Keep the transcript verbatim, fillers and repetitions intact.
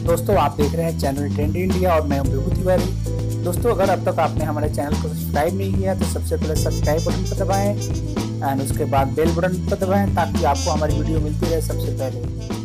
दोस्तों आप देख रहे हैं चैनल ट्रेंडी इंडिया और मैं हूं विभू तिवारी। दोस्तों अगर अब तक आपने हमारे चैनल को सब्सक्राइब नहीं किया तो सबसे पहले सब्सक्राइब बटन पर दबाएं एंड उसके बाद बेल बटन पर दबाएं ताकि आपको हमारी वीडियो मिलती रहे सबसे पहले।